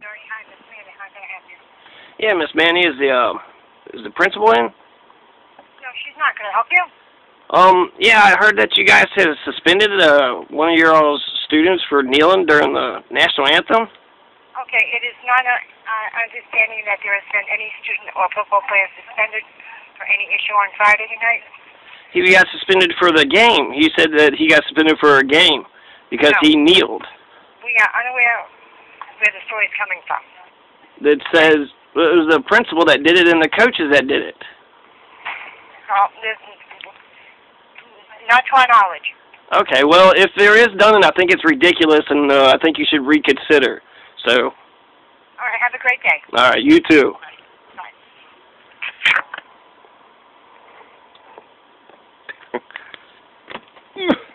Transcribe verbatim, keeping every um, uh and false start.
Doherty, hi, Miss Manny. How can I help you? Yeah, Miss Manny, is the uh, is the principal in? No, she's not. Can I help you? Um, yeah, I heard that you guys have suspended uh, one of your all's students for kneeling during the national anthem. Okay, it is not a uh, understanding that there has been any student or football player suspended for any issue on Friday night. He got suspended for the game. He said that he got suspended for a game because No. he kneeled. We are unaware where the story is coming from. That says it was the principal that did it and the coaches that did it. Uh, there's, not to our knowledge. Okay, well, if there is done, I think it's ridiculous, and uh, I think you should reconsider. So. All right, have a great day. All right, you too. Bye. Bye.